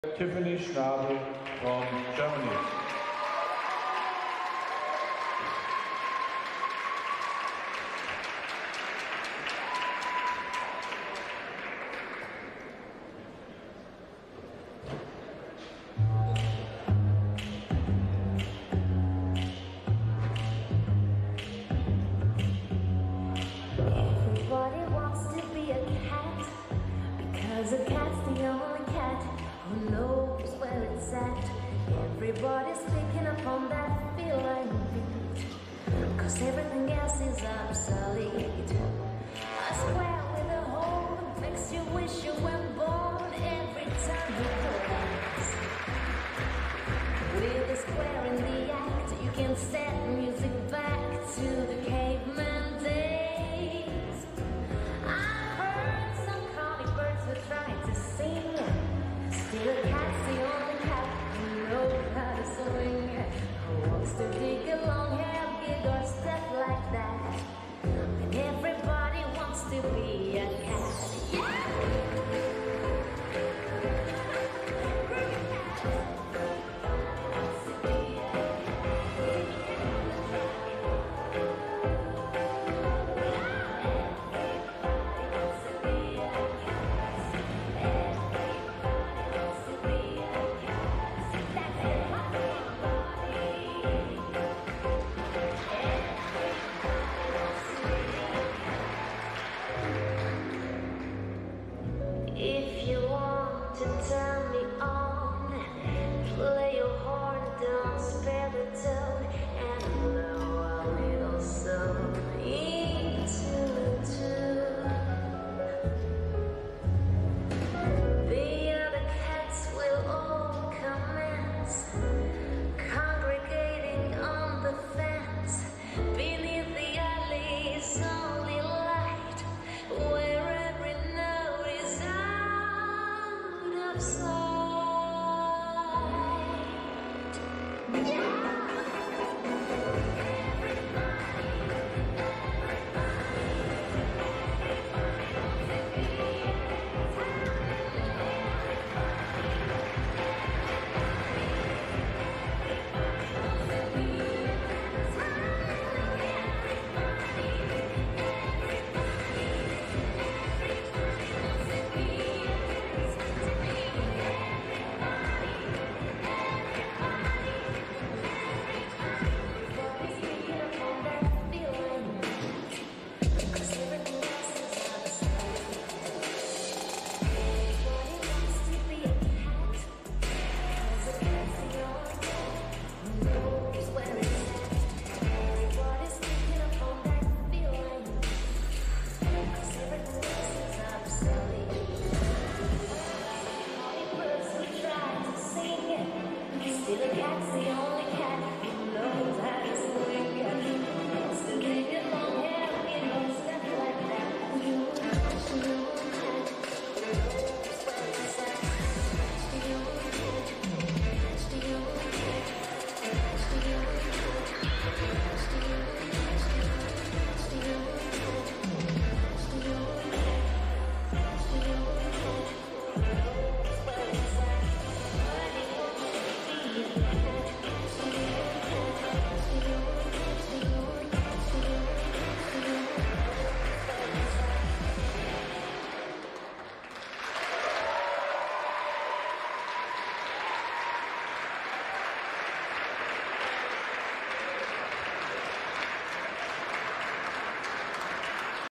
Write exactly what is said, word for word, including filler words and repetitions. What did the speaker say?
Tiffany Schnabel from Germany. Everybody wants to be a cat, because a cat's the only cat who knows where it's at. Everybody's picking up on that feeling beat, cause everything else is obsolete. A square with a hole makes you wish you weren't born every time you collapse. With a square in the act, you can set music back to the caveman days. I've heard some crawly birds who try to sing. Still a cat's the only cat who knows how to swing, who wants to dig a long hair gig or stuff like that. And everybody wants to be a cat. If you want to turn me on, play your horn, don't spare the tone, and blow a little soul into tune. The other cats will all commence, congregating on the fence, beneath the alley's only light, where every note is out of sight. Still a cat's the only